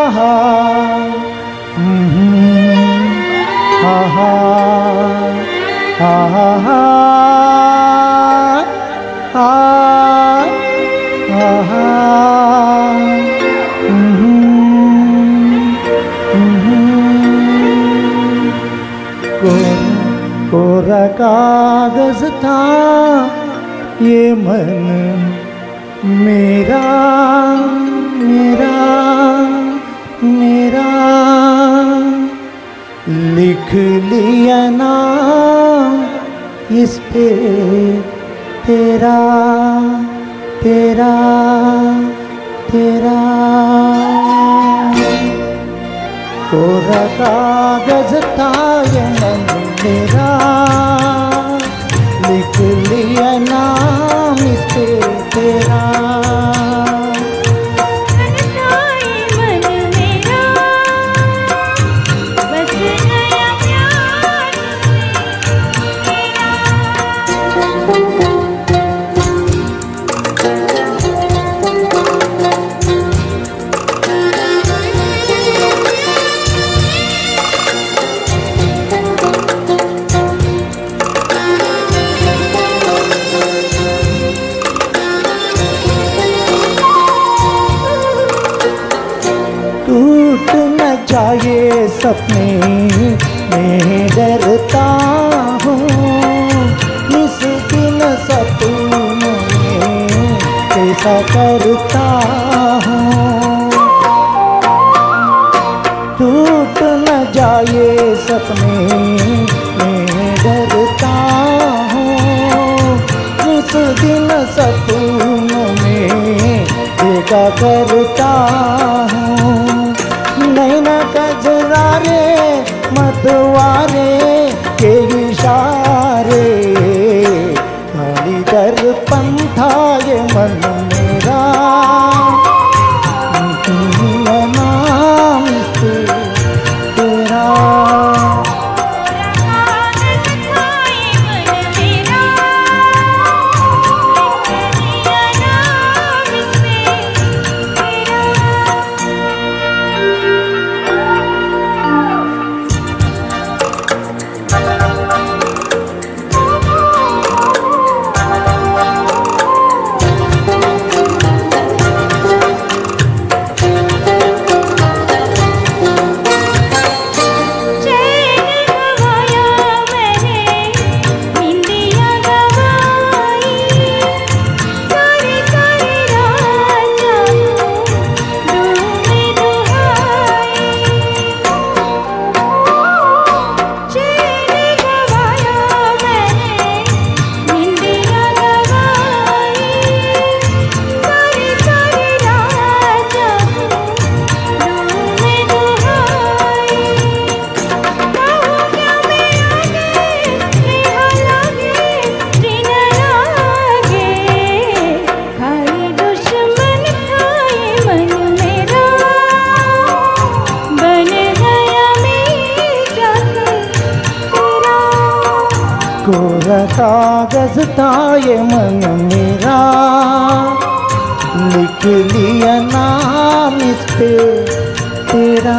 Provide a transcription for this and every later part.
हा हा हा हा हा कोरा कागज था ये मन मेरा मेरा मेरा, लिख लिया नाम इस पे तेरा तेरा तेरा। कोरा कागज था ये मन मेरा, लिख लिया नाम इस पे तेरा। ये सपने मैं डरता हूँ, इस दिन सपनों में ऐसा करता हूँ। टूट न जाए सपने मैं डरता हूँ, इस दिन सपनों में ऐसा करता हूँ। नैना कजरारे मतवारे के इशारे, खाली दर्पण था ये मन मेरा, नाम तेरा। कागज था ये मन मेरा, लिख लिया नाम इस पे तेरा।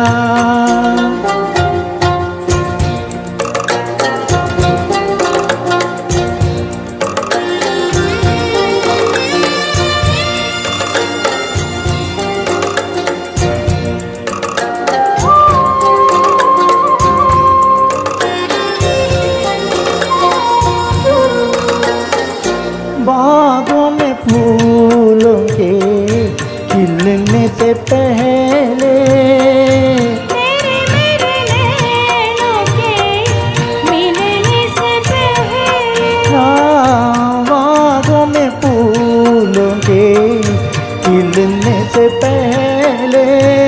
बागों में फूलों के खिलने से पहले, मेरे नैनों के मिलने से पहले, बागों में फूलों के खिलने से पहले,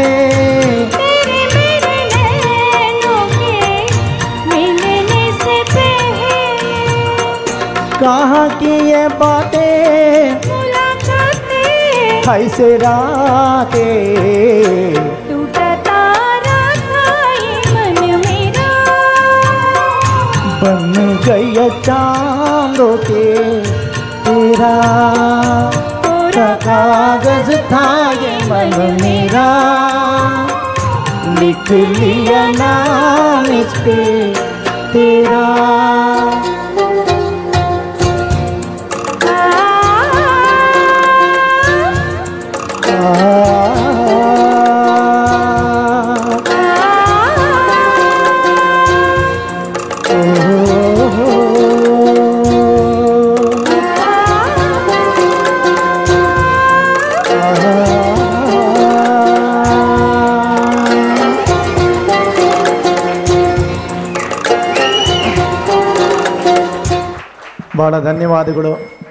मेरे नैनों के मिलने से पहले, कहाँ की ये बातें ऐसे रातें, टूटा तारा था ये मन मेरा, बन गया चांदों के तेरा। कोरा कागज था ये मन मेरा, लिख लिया नाम इस पे तेरा। ಬಹಳ ಧನ್ಯವಾದಗಳು.